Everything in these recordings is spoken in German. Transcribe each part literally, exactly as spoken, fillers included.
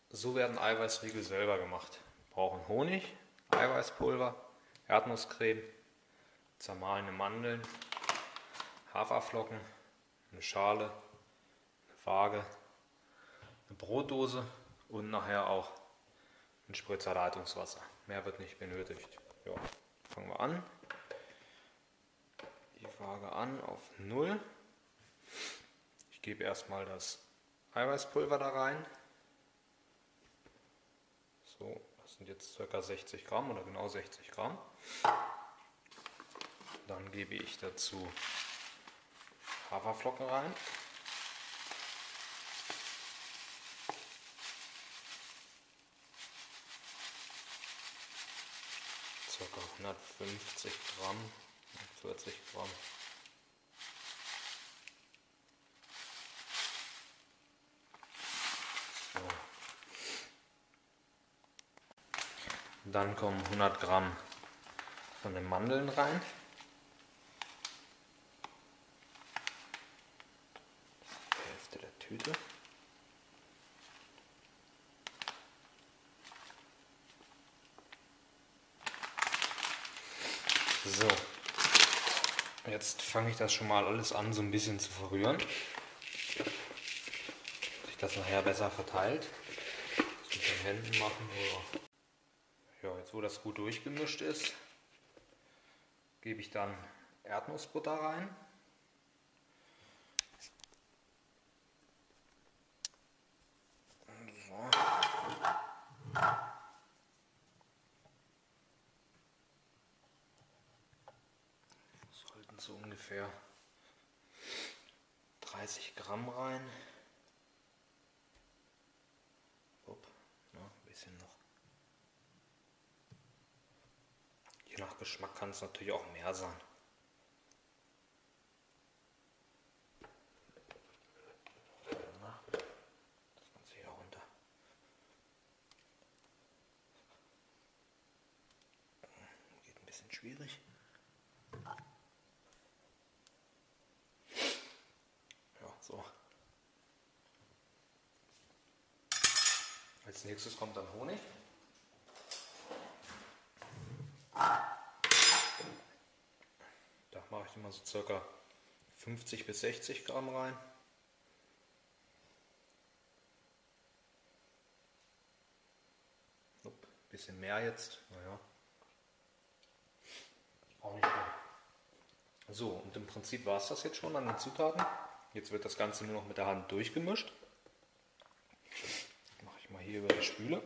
So werden Eiweißriegel selber gemacht. Wir brauchen Honig, Eiweißpulver, Erdnusscreme, zermahlene Mandeln, Haferflocken, eine Schale, eine Waage, eine Brotdose und nachher auch ein Spritzer Leitungswasser. Mehr wird nicht benötigt. Ja, fangen wir an. Die Waage an auf null. Ich gebe erstmal das Eiweißpulver da rein. So, das sind jetzt ca. sechzig Gramm oder genau sechzig Gramm. Dann gebe ich dazu Haferflocken rein. Ca. hundertfünfzig Gramm, vierzig Gramm. So. Dann kommen hundert Gramm von den Mandeln rein. Die Hälfte der Tüte. So, jetzt fange ich das schon mal alles an, so ein bisschen zu verrühren, dass sich das nachher besser verteilt. Das mit den Händen machen. Oder ja, jetzt wo das gut durchgemischt ist, gebe ich dann Erdnussbutter rein. So. Sollten so ungefähr dreißig Gramm rein. Upp, na, ein bisschen noch. Je nach Geschmack kann es natürlich auch mehr sein. Na, das Ganze hier runter. Geht ein bisschen schwierig. Ja, so. Als nächstes kommt dann Honig. Da mache ich immer so circa fünfzig bis sechzig Gramm rein. Ein bisschen mehr jetzt, naja, auch nicht mehr. So, und im Prinzip war es das jetzt schon an den Zutaten. Jetzt wird das Ganze nur noch mit der Hand durchgemischt. Das mache ich mal hier über die Spüle.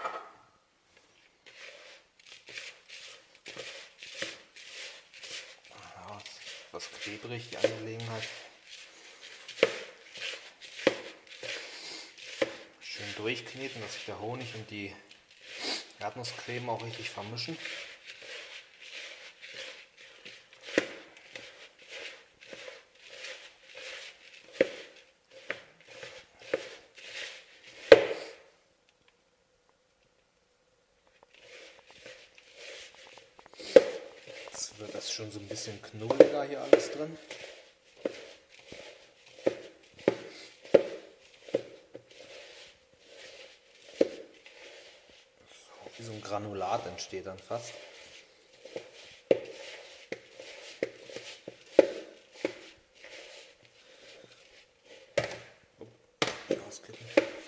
Etwas klebrig, die Angelegenheit. Schön durchkneten, dass sich der Honig und die Erdnusscreme auch richtig vermischen. Jetzt wird das schon so ein bisschen knubbeliger hier alles drin. Wie so ein Granulat entsteht dann fast. Auskippen.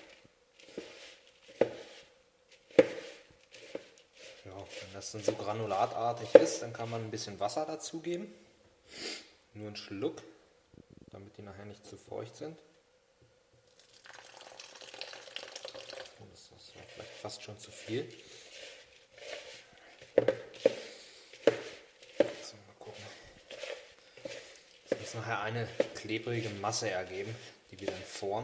Ja, wenn das dann so granulatartig ist, dann kann man ein bisschen Wasser dazugeben. Nur einen Schluck, damit die nachher nicht zu feucht sind. Das ist vielleicht fast schon zu viel. So, mal gucken. Das muss nachher eine klebrige Masse ergeben, die wir dann formen.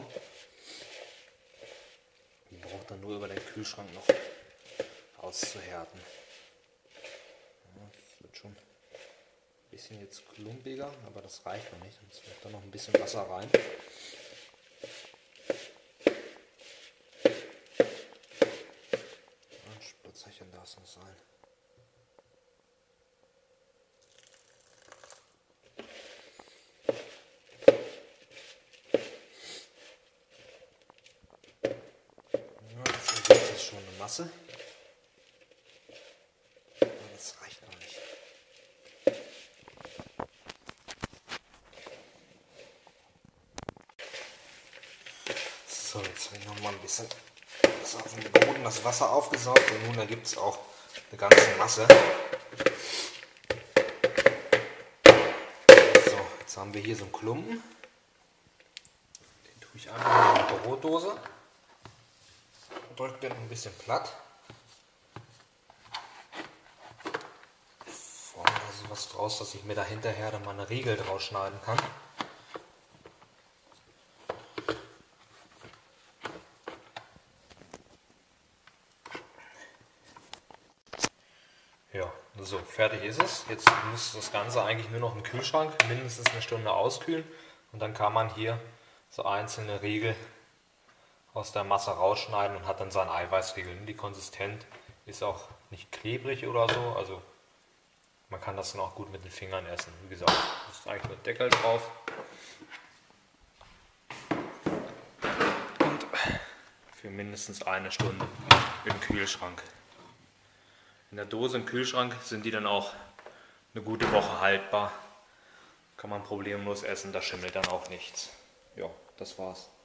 Die braucht dann nur über den Kühlschrank noch auszuhärten. Ja, das wird schon ein bisschen jetzt klumpiger, aber das reicht noch nicht. Sonst wird da noch ein bisschen Wasser rein. Ein Spritzerchen darf es noch sein. ist schon eine Masse. Das reicht noch nicht. So, jetzt habe ich noch mal ein bisschen das auf dem Boden das Wasser aufgesaugt und nun ergibt es auch eine ganze Masse. So, jetzt haben wir hier so einen Klumpen. Den tue ich einfach in eine Brotdose. Drücke den ein bisschen platt. Vorne ist was draus, dass ich mir da hinterher dann mal eine Riegel draus schneiden kann. Ja, so, fertig ist es. Jetzt muss das Ganze eigentlich nur noch im Kühlschrank mindestens eine Stunde auskühlen und dann kann man hier so einzelne Riegel aus der Masse rausschneiden und hat dann seinen Eiweißriegel. Die Konsistenz ist auch nicht klebrig oder so, also man kann das dann auch gut mit den Fingern essen. Wie gesagt, ist eigentlich nur Deckel drauf. Und für mindestens eine Stunde im Kühlschrank. In der Dose im Kühlschrank sind die dann auch eine gute Woche haltbar. Kann man problemlos essen, da schimmelt dann auch nichts. Ja, das war's.